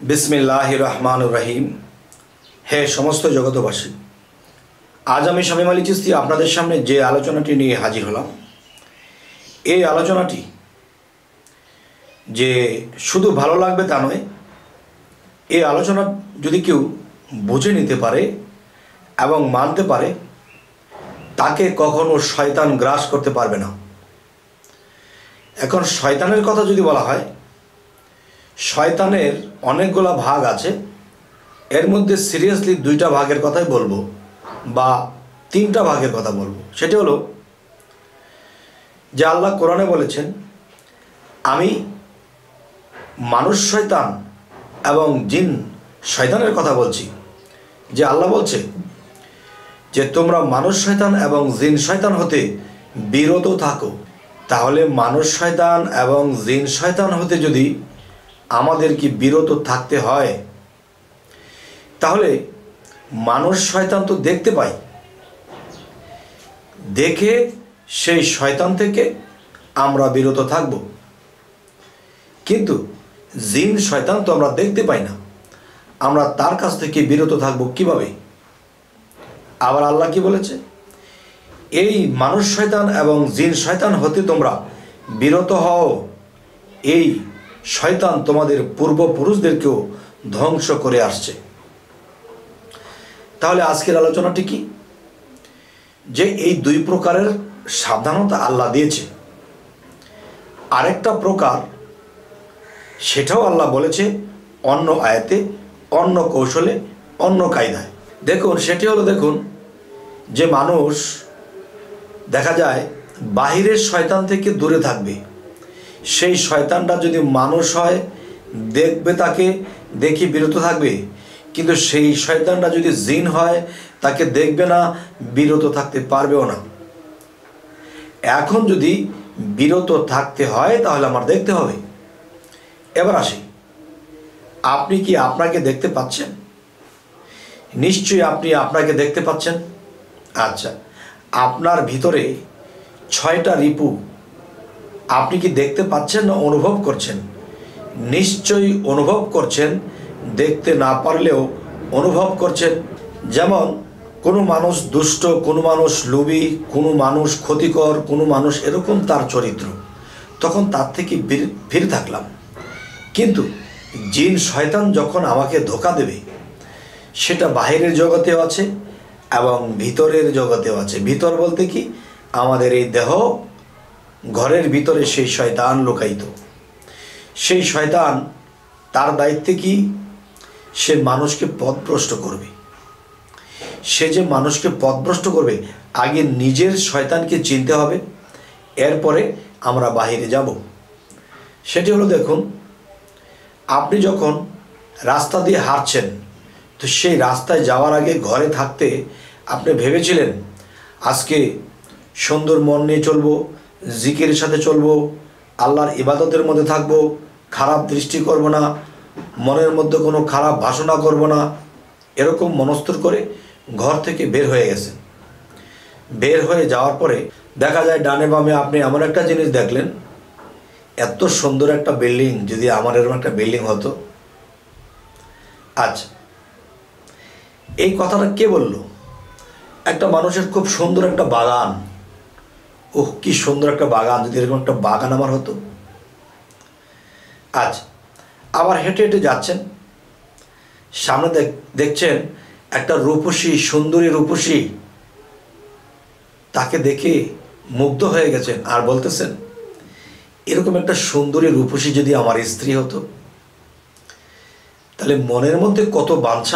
বিসমিল্লাহির রহমানির রহিম। হে সমস্ত জগতবাসী, আজ আমি শামীম আলী চিশতি আপনাদের সামনে যে আলোচনাটি নিয়ে হাজির হলাম, এই আলোচনাটি যে শুধু ভালো লাগবে তা নয়, এই আলোচনা যদি কেউ বুঝে নিতে পারে এবং মানতে পারে, তাকে কখনো শয়তান গ্রাস করতে পারবে না। এখন শয়তানের কথা যদি বলা হয়, শয়তানের অনেকগুলো ভাগ আছে। এর মধ্যে সিরিয়াসলি দুইটা ভাগের কথাই বলবো বা তিনটা ভাগের কথা বলবো। সেটি হলো যে আল্লাহ কোরআনে বলেছেন, আমি মানুষ শয়তান এবং জিন শয়তানের কথা বলছি। যে আল্লাহ বলছে যে তোমরা মানুষ শয়তান এবং জিন শয়তান হতে বিরত থাকো। তাহলে মানুষ শয়তান এবং জিন শয়তান হতে যদি আমাদের কি বিরত থাকতে হয়, তাহলে মানুষ শয়তান তো দেখতে পাই, দেখে সেই শয়তান থেকে আমরা বিরত থাকব। কিন্তু জিন শয়তান তো আমরা দেখতে পাই না, আমরা তার কাছ থেকে বিরত থাকব কিভাবে? আবার আল্লাহ কি বলেছে, এই মানুষ শয়তান এবং জিন শয়তান হতে তোমরা বিরত হও, এই শয়তান তোমাদের পূর্বপুরুষদেরকেও ধ্বংস করে আসছে। তাহলে আজকের আলোচনাটি কি? যে এই দুই প্রকারের সাবধানতা আল্লাহ দিয়েছে। আরেকটা প্রকার, সেটাও আল্লাহ বলেছে অন্য আয়াতে, অন্য কৌশলে, অন্য কায়দায়। দেখুন, সেটি হলো, দেখুন যে মানুষ দেখা যায় বাহিরের শয়তান থেকে দূরে থাকবে। সেই শয়তানটা যদি মানুষ হয়, দেখবে তাকে, দেখি বিরত থাকবে। কিন্তু সেই শয়তানটা যদি জিন হয়, তাকে দেখবে না, বিরত থাকতে পারবেও না। এখন যদি বিরত থাকতে হয়, তাহলে আমার দেখতে হবে। এবার আসি, আপনি কি আপনাকে দেখতে পাচ্ছেন? নিশ্চয়ই আপনি আপনাকে দেখতে পাচ্ছেন। আচ্ছা, আপনার ভিতরে 6টা রিপু আপনি কি দেখতে পাচ্ছেন না অনুভব করছেন? নিশ্চয়ই অনুভব করছেন, দেখতে না পারলেও অনুভব করছেন। যেমন কোনো মানুষ দুষ্ট, কোনো মানুষ লোভী, কোনো মানুষ ক্ষতিকর, কোনো মানুষ এরকম তার চরিত্র, তখন তার থেকে ফিরে থাকলাম। কিন্তু জিন শয়তান যখন আমাকে ধোঁকা দেবে, সেটা বাহিরের জগতেও আছে এবং ভিতরের জগতেও আছে। ভিতর বলতে কি, আমাদের এই দেহ, ঘরের ভিতরে সেই শয়তান লুকায়িত। সেই শয়তান তার দায়িত্বে কি, সে মানুষকে পথভ্রষ্ট করবে। সে যে মানুষকে পথভ্রষ্ট করবে, আগে নিজের শয়তানকে চিনতে হবে, এরপরে আমরা বাহিরে যাব। সেটি হলো, দেখুন, আপনি যখন রাস্তা দিয়ে হাঁটছেন, তো সেই রাস্তায় যাওয়ার আগে ঘরে থাকতে আপনি ভেবেছিলেন আজকে সুন্দর মন নিয়ে চলবো, জিকিরের সাথে চলবো, আল্লাহর ইবাদতের মধ্যে থাকবো, খারাপ দৃষ্টি করব না, মনের মধ্যে কোনো খারাপ ভাষণা করব না, এরকম মনস্থির করে ঘর থেকে বের হয়ে গেছেন। বের হয়ে যাওয়ার পরে দেখা যায় ডানে বামে আপনি এমন একটা জিনিস দেখলেন, এত সুন্দর একটা বিল্ডিং, যদি আমার এরকম একটা বিল্ডিং হতো। আচ্ছা, এই কথাটা কে বলল? একটা মানুষের খুব সুন্দর একটা বাগান, ওহ কি সুন্দর একটা বাগান, যদি এরকম একটা বাগান আমার হতো। আচ্ছা, আবার হেঁটে হেঁটে যাচ্ছেন, সামনে দেখছেন একটা রূপসী, সুন্দরী রূপসী, তাকে দেখে মুগ্ধ হয়ে গেছেন আর বলতেছেন এরকম একটা সুন্দরী রূপসী যদি আমার স্ত্রী হতো। তাহলে মনের মধ্যে কত বাঞ্ছা।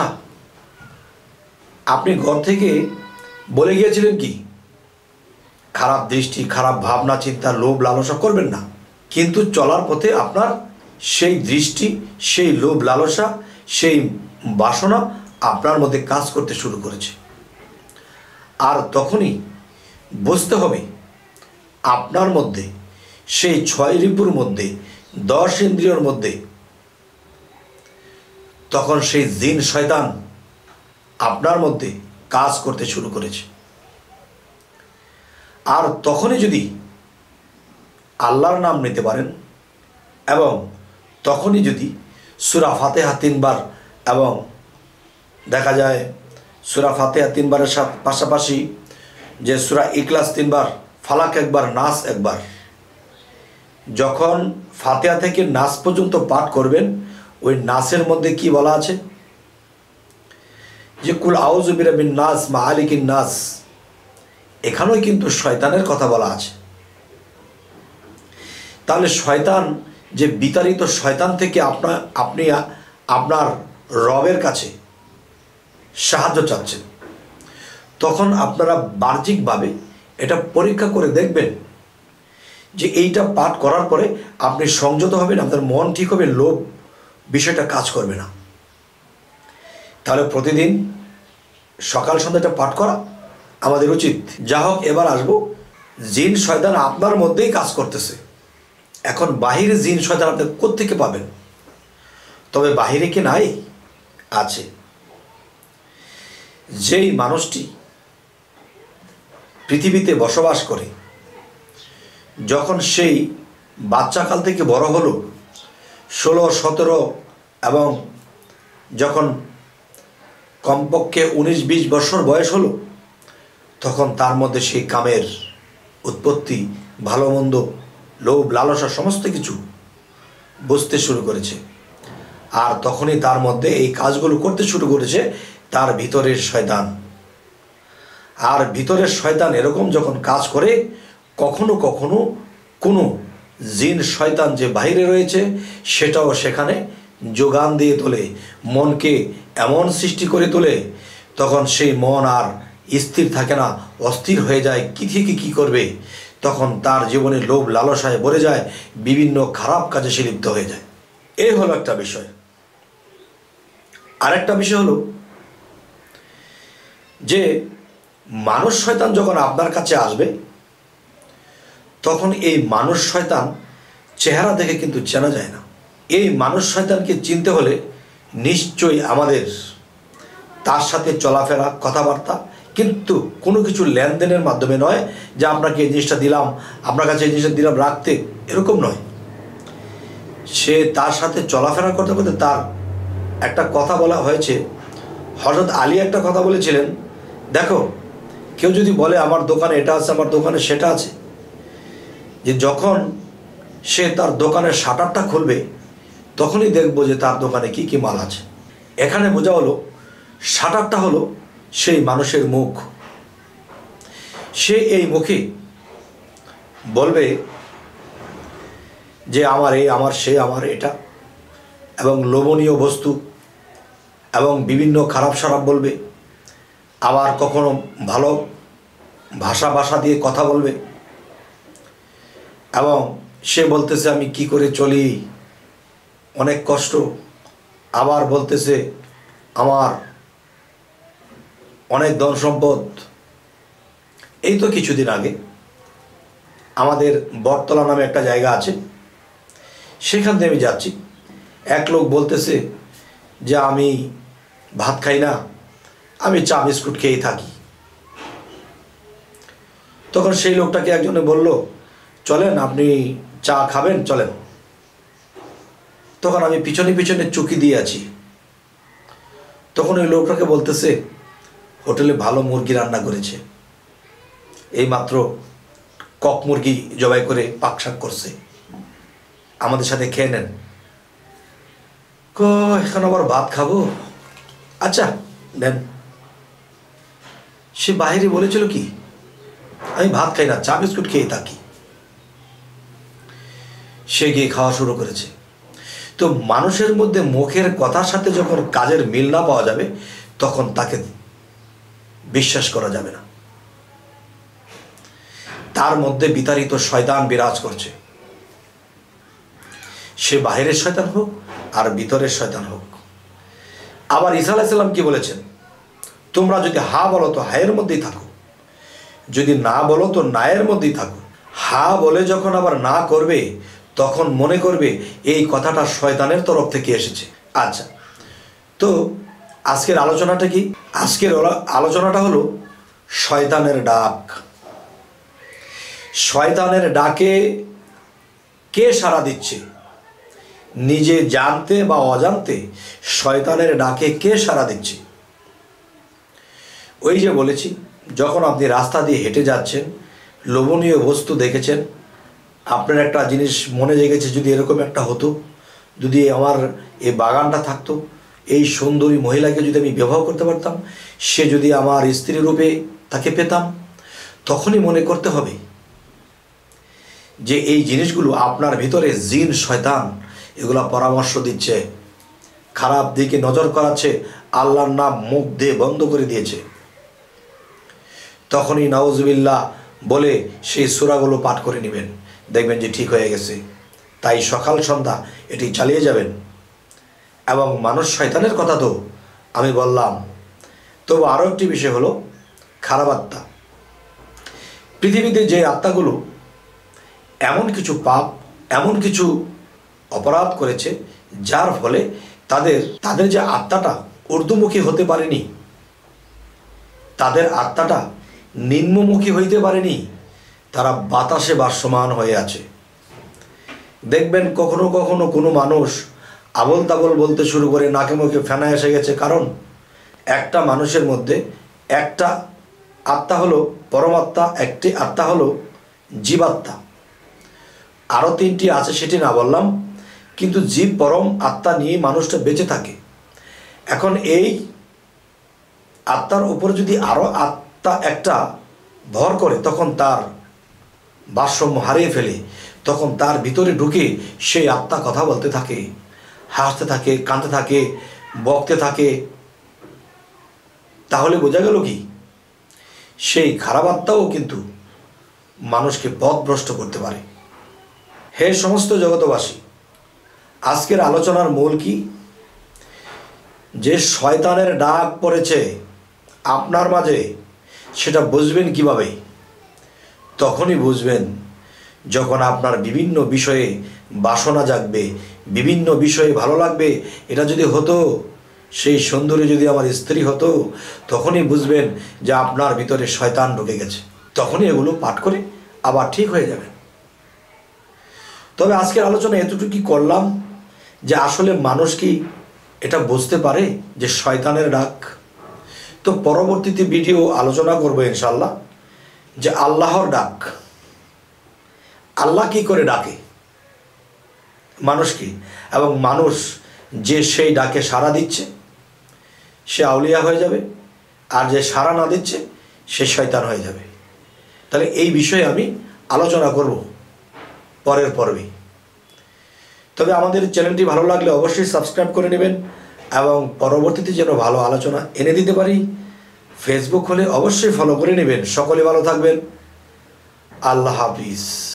আপনি ঘর থেকে বলে গিয়েছিলেন কি, খারাপ দৃষ্টি, খারাপ ভাবনা, চিন্তা, লোভ লালসা করবেন না। কিন্তু চলার পথে আপনার সেই দৃষ্টি, সেই লোভ লালসা, সেই বাসনা আপনার মধ্যে কাজ করতে শুরু করেছে। আর তখনই বুঝতে হবে আপনার মধ্যে, সেই 6 রিপুর মধ্যে, 10 ইন্দ্রিয়র মধ্যে, তখন সেই জিন শয়তান আপনার মধ্যে কাজ করতে শুরু করেছে। আর তখনই যদি আল্লাহর নাম নিতে পারেন এবং তখনই যদি সূরা ফাতিহা 3 বার এবং দেখা যায় সূরা ফাতিহা 3 বারের পাশাপাশি যে সূরা ইখলাস 3 বার, ফালাক 1 বার, নাস 1 বার। যখন ফাতিহা থেকে নাস পর্যন্ত পাঠ করবেন, ওই নাসের মধ্যে কি বলা আছে যে কুল আউযু বিরাব্বিন নাস মালিকিন নাস, এখানেও কিন্তু শয়তানের কথা বলা আছে। তাহলে শয়তান, যে বিতাড়িত শয়তান থেকে আপনি আপনার রবের কাছে সাহায্য চাচ্ছেন, তখন আপনারা বাহ্যিকভাবে এটা পরীক্ষা করে দেখবেন যে এইটা পাঠ করার পরে আপনি সংযত হবেন, আপনার মন ঠিক হবে, লোভ বিষয়টা কাজ করবে না। তাহলে প্রতিদিন সকাল সন্ধ্যাটা পাঠ করা আমাদের উচিত। যা হোক, এবার আসবো, জিন শয়তান আপনার মধ্যেই কাজ করতেছে। এখন বাহিরে জিন শয়তান আপনি কোত্থেকে পাবেন? তবে বাহিরে কি নাই? আছে। যেই মানুষটি পৃথিবীতে বসবাস করে, যখন সেই বাচ্চাকাল থেকে বড় হলো, 16, 17 এবং যখন কমপক্ষে 19-20 বছর বয়স হলো, তখন তার মধ্যে সেই কামের উৎপত্তি, ভালো মন্দ, লোভ, লালসা সমস্ত কিছু বুঝতে শুরু করেছে। আর তখনই তার মধ্যে এই কাজগুলো করতে শুরু করেছে তার ভিতরের শয়তান। আর ভিতরের শয়তান এরকম যখন কাজ করে, কখনো কখনো কোনো জিন শয়তান যে বাইরে রয়েছে সেটাও সেখানে যোগান দিয়ে তোলে, মনকে এমন সৃষ্টি করে তোলে, তখন সেই মন আর স্থির থাকে না, অস্থির হয়ে যায়, কী থেকে কী করবে। তখন তার জীবনে লোভ লালসায় ভরে যায়, বিভিন্ন খারাপ কাজে সে লিপ্ত হয়ে যায়। এই হলো একটা বিষয়। আরেকটা বিষয় হলো যে মানুষ শয়তান যখন আপনার কাছে আসবে, তখন এই মানুষ শয়তান চেহারা দেখে কিন্তু চেনা যায় না। এই মানুষ শয়তানকে চিনতে হলে নিশ্চয়ই আমাদের তার সাথে চলাফেরা, কথাবার্তা, কিন্তু কোনো কিছু লেনদেনের মাধ্যমে নয় যে আপনাকে এই জিনিসটা দিলাম, আপনার কাছে এই জিনিসটা দিলাম রাখতে, এরকম নয়। সে তার সাথে চলাফেরা করতে করতে তার একটা কথা বলা হয়েছে, হযরত আলী একটা কথা বলেছিলেন, দেখো কেউ যদি বলে আমার দোকানে এটা আছে, আমার দোকানে সেটা আছে, যে যখন সে তার দোকানের শাটারটা খুলবে তখনই দেখবো যে তার দোকানে কি কি মাল আছে। এখানে বোঝা হলো শাটারটা হলো সেই মানুষের মুখ। সে এই মুখে বলবে যে আমার এই, আমার সে, আমার এটা, এবং লোভনীয় বস্তু এবং বিভিন্ন খারাপ সারাপ বলবে। আবার কখনো ভালো ভাষা দিয়ে কথা বলবে, এবং সে বলতেছে আমি কি করে চলি, অনেক কষ্ট। আবার বলতেছে আমার অনেক ধন সম্পদ। এই তো কিছুদিন আগে আমাদের বটতলা নামে একটা জায়গা আছে, সেখান থেকে আমি যাচ্ছি, এক লোক বলতেছে যে আমি ভাত খাই না, আমি চা বিস্কুট খেয়েই থাকি। তখন সেই লোকটাকে একজনে বলল, চলেন আপনি চা খাবেন, চলেন। তখন আমি পিছনে পিছনে চুকি দিয়ে আছি। তখন ওই লোকটাকে বলতেছে হোটেলে ভালো মুরগি রান্না করেছে, এইমাত্র কক মুরগি জবাই করে পাকশাক করছে, আমাদের সাথে খেয়ে নেন। এখন আবার ভাত খাবো, আচ্ছা নেন। সে বাইরে বলেছিল কি আমি ভাত খাই না, চা বিস্কুট খেয়ে থাকি। সে গিয়ে খাওয়া শুরু করেছে। তো মানুষের মধ্যে মুখের কথার সাথে যখন কাজের মিল না পাওয়া যাবে, তখন তাকে বিশ্বাস করা যাবে না। তার মধ্যে বিতাড়িত শয়তান বিরাজ করছে, সে বাহিরের শয়তান হোক আর ভিতরের শয়তান হোক। আবার ঈসা আলাইহিস সালাম কি বলেছেন, তোমরা যদি হা বলো তো হায়ের মধ্যেই থাকো, যদি না বলো তো নায়ের মধ্যেই থাকো। হা বলে যখন আবার না করবে, তখন মনে করবে এই কথাটা শয়তানের তরফ থেকে এসেছে। আচ্ছা, তো আজকের আলোচনাটা কি? আজকের আলোচনাটা হলো শয়তানের ডাক। শয়তানের ডাকে কে সাড়া দিচ্ছে? নিজে জানতে বা অজান্তে শয়তানের ডাকে কে সাড়া দিচ্ছে? ওই যে বলেছি, যখন আপনি রাস্তা দিয়ে হেঁটে যাচ্ছেন, লোভনীয় বস্তু দেখেছেন, আপনার একটা জিনিস মনে জেগেছে, যদি এরকম একটা হতো, যদি আমার এই বাগানটা থাকতো, এই সুন্দরী মহিলাকে যদি আমি বিবাহ করতে পারতাম, সে যদি আমার স্ত্রী রূপে তাকে পেতাম, তখনই মনে করতে হবে যে এই জিনিসগুলো আপনার ভিতরে জিন শয়তান এগুলা পরামর্শ দিচ্ছে, খারাপ দিকে নজর করাচ্ছে, আল্লাহর নাম মুখ দিয়ে বন্ধ করে দিয়েছে। তখনই নাউজুবিল্লাহ বলে সেই সূরাগুলো পাঠ করে নেবেন, দেখবেন যে ঠিক হয়ে গেছে। তাই সকাল সন্ধ্যা এটি চালিয়ে যাবেন। এবং মানুষ শয়তানের কথা তো আমি বললাম, তবু আরও একটি বিষয় হলো খারাপ আত্মা। পৃথিবীতে যে আত্মাগুলো এমন কিছু পাপ, এমন কিছু অপরাধ করেছে, যার ফলে তাদের যে আত্মাটা ঊর্ধ্বমুখী হতে পারেনি, তাদের আত্মাটা নিম্নমুখী হইতে পারেনি, তারা বাতাসে ভাসমান হয়ে আছে। দেখবেন কখনো কখনো কোনো মানুষ আবল তাবল বলতে শুরু করে, নাকে মুখে ফেনা এসে গেছে, কারণ একটা মানুষের মধ্যে একটা আত্মা হলো পরমাত্মা, একটি আত্মা হলো জীবাত্মা, আরও তিনটি আছে সেটি না বললাম, কিন্তু জীব পরম আত্মা নিয়ে মানুষটা বেঁচে থাকে। এখন এই আত্মার উপর যদি আরও আত্মা একটা ভর করে, তখন তার ভারসাম্য হারিয়ে ফেলে, তখন তার ভিতরে ঢুকে সেই আত্মা কথা বলতে থাকে, হাসতে থাকে, কাঁদতে থাকে, বকতে থাকে। তাহলে বোঝা গেল কি, সেই খারাপ আত্মাও কিন্তু মানুষকে পথভ্রষ্ট করতে পারে। হে সমস্ত জগতবাসী, আজকের আলোচনার মূল কি? যে শয়তানের ডাক পড়েছে আপনার মাঝে, সেটা বুঝবেন কিভাবে? তখনই বুঝবেন যখন আপনার বিভিন্ন বিষয়ে বাসনা জাগবে, বিভিন্ন বিষয়ে ভালো লাগবে, এটা যদি হতো, সেই সুন্দরী যদি আমার স্ত্রী হতো, তখনই বুঝবেন যে আপনার ভিতরে শয়তান ঢুকে গেছে। তখনই এগুলো পাঠ করে আবার ঠিক হয়ে যাবেন। তবে আজকের আলোচনা এতটুকুই করলাম যে আসলে মানুষ কি এটা বুঝতে পারে যে শয়তানের ডাক? তো পরবর্তীতে ভিডিও আলোচনা করবো ইনশাল্লাহ যে আল্লাহর ডাক, আল্লাহ কি করে ডাকে মানুষকে, এবং মানুষ যে সেই ডাকে সাড়া দিচ্ছে সে আউলিয়া হয়ে যাবে, আর যে সাড়া না দিচ্ছে সে শয়তান হয়ে যাবে। তাহলে এই বিষয়ে আমি আলোচনা করব পরের পর্বে। তবে আমাদের চ্যানেলটি ভালো লাগলে অবশ্যই সাবস্ক্রাইব করে নেবেন, এবং পরবর্তীতে যেন ভালো আলোচনা এনে দিতে পারি, ফেসবুক হলে অবশ্যই ফলো করে নেবেন। সকলে ভালো থাকবেন। আল্লাহ হাফিজ।